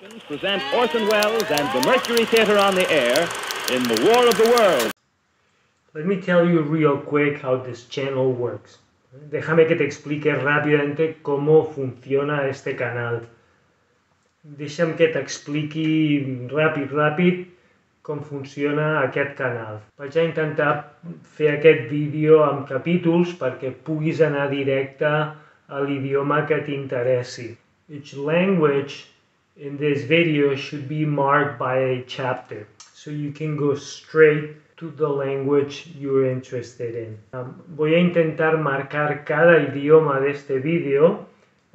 Present Orson Welles and the Mercury Theatre on the air in The War of the Worlds. Let me tell you real quick how this channel works. Déjame que te explique rápidamente cómo funciona este canal. Deixa'm que t'expliqui ràpid com funciona aquest canal. Vaig a intentar fer aquest vídeo amb capítols perquè puguis anar directe a l'idioma que t'interessi. Each language in this video should be marked by a chapter, so you can go straight to the language you're interested in. Voy a intentar marcar cada idioma de este vídeo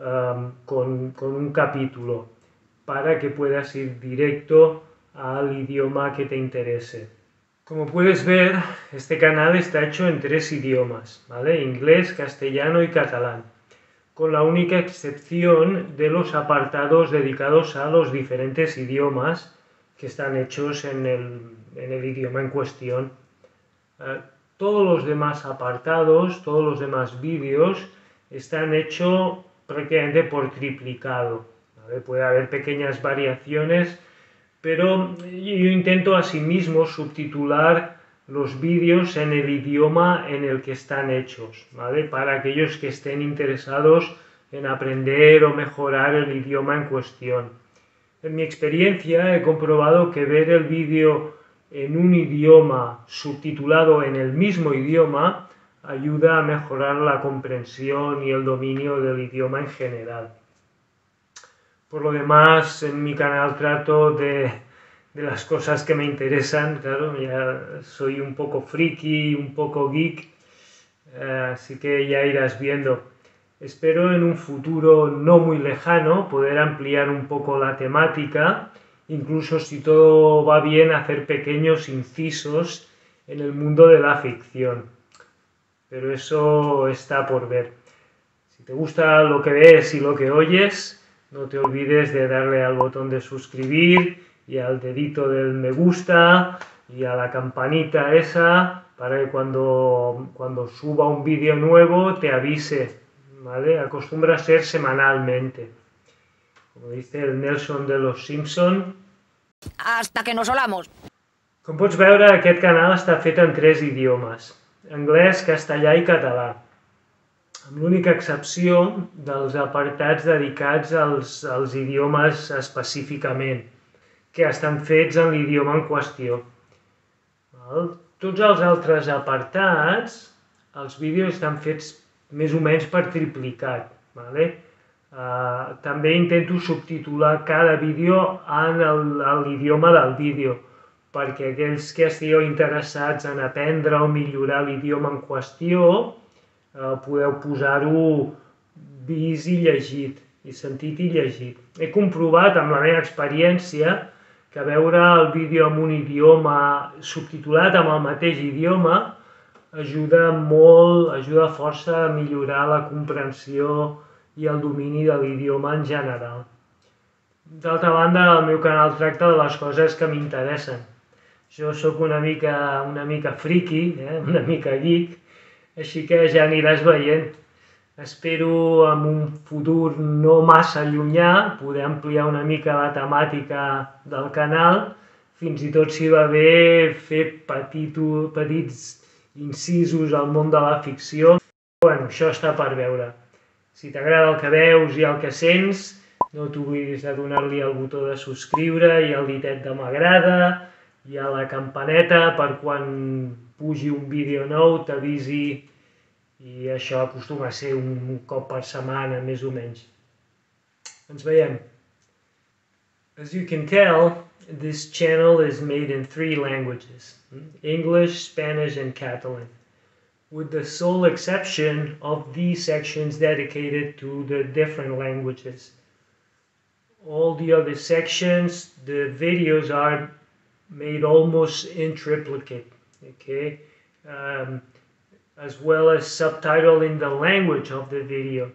con un capítulo para que puedas ir directo al idioma que te interese. Como puedes ver, este canal está hecho en 3 idiomas, ¿vale? Inglés, castellano y catalán, con la única excepción de los apartados dedicados a los diferentes idiomas que están hechos en el idioma en cuestión. Todos los demás apartados, todos los demás vídeos están hechos prácticamente por triplicado, ¿vale? Puede haber pequeñas variaciones, pero yo intento asimismo subtitular los vídeos en el idioma en el que están hechos, ¿vale? Para aquellos que estén interesados en aprender o mejorar el idioma en cuestión. En mi experiencia he comprobado que ver el vídeo en un idioma subtitulado en el mismo idioma ayuda a mejorar la comprensión y el dominio del idioma en general. Por lo demás, en mi canal trato de las cosas que me interesan. Claro, ya soy un poco friki, un poco geek, así que ya irás viendo. Espero en un futuro no muy lejano poder ampliar un poco la temática, incluso si todo va bien hacer pequeños incisos en el mundo de la ficción. Pero eso está por ver. Si te gusta lo que ves y lo que oyes, no te olvides de darle al botón de suscribir y al dedito del me gusta y a la campanita esa para que cuando suba un vídeo nuevo te avise, ¿vale? Acostumbra a ser semanalmente. Como dice el Nelson de los Simpson. Hasta que nos olamos. Com pots veure, aquest canal està fet en 3 idiomes: anglès, castellà i català, amb l'única excepció dels apartats dedicats als idiomes específicament, que estan fets en l'idioma en qüestió. Tots els altres apartats, els vídeos estan fets més o menys per triplicat, ¿vale? També intento subtitular cada vídeo en l'idioma del vídeo, perquè aquells que estigueu interessats en aprendre o millorar l'idioma en qüestió podeu posar-ho vist i llegit, i sentit i llegit. He comprovat amb la meva experiència que veure el vídeo en un idioma subtitulat amb el mateix idioma ajuda molt, ajuda força a millorar la comprensió i el domini de l'idioma en general. D'altra banda, el meu canal tracta de les coses que m'interessen. Jo sóc una mica friki, una mica geek, així que ja aniràs veient. Espero en un futur no massa llunyà poder ampliar una mica la temàtica del canal, fins i tot si va bé fer petits incisos al món de la ficció. Bueno, això està per veure. Si t'agrada el que veus i el que sents, no t'oblidis de donar-li el botó de subscriure i el ditet de m'agrada i a la campaneta per quan pugi un vídeo nou t'avisi, i això acostuma a ser un cop per setmana, més o menys. Ens veiem. As you can tell, this channel is made in 3 languages, English, Spanish, and Catalan, with the sole exception of these sections dedicated to the different languages. All the other sections, the videos are made almost in triplicate, okay? As well as subtitle in the language of the video.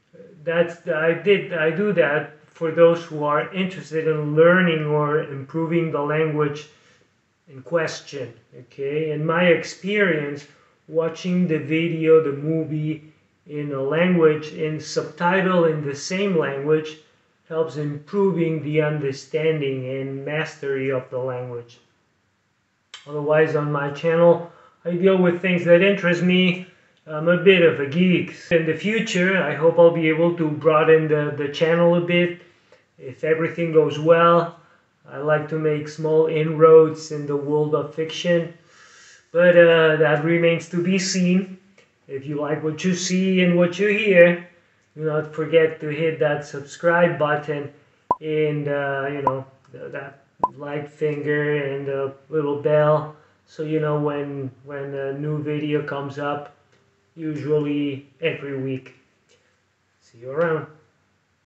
I do that for those who are interested in learning or improving the language in question, okay? In my experience, watching the video, the movie in a language, in subtitle in the same language, helps improving the understanding and mastery of the language. Otherwise, on my channel, I deal with things that interest me. I'm a bit of a geek. In the future, I hope I'll be able to broaden the channel a bit. If everything goes well, I like to make small inroads in the world of fiction. But that remains to be seen. If you like what you see and what you hear, do not forget to hit that subscribe button and that like finger and the little bell, so you know when a new video comes up, usually every week. See you around.